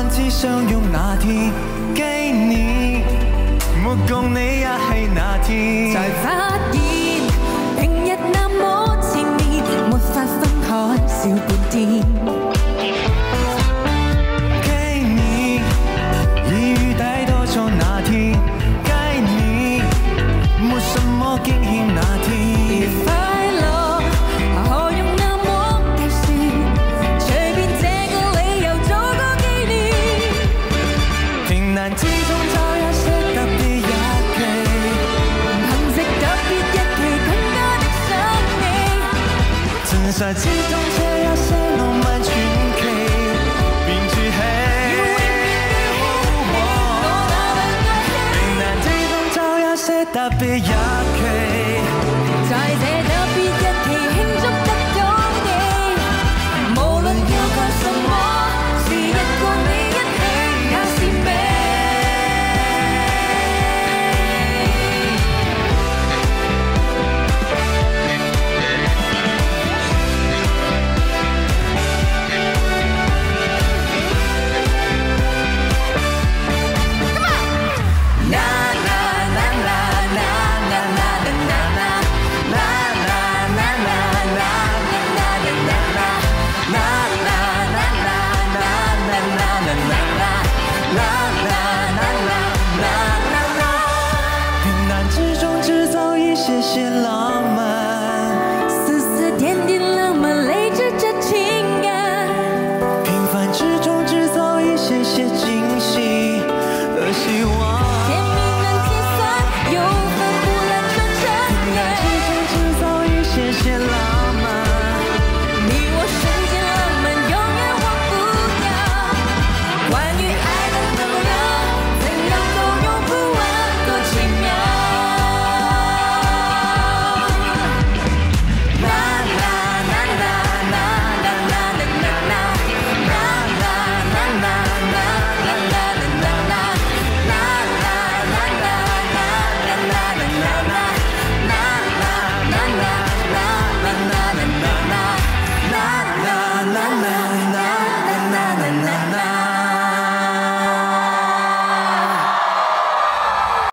萬次相擁那天，給你，沒共你也係那天， 才發現平日那麼纏綿，沒法分開小半天。 給你，一語帶多錯那天，給你，沒什麼驚險那天。 快樂何用那麼計算？隨便這個理由做個紀念。 平淡之中找一些特別日期， 憑藉特別日期更加的想你。 真實之中這一些浪漫傳奇，便築起。平淡之中找一些特別日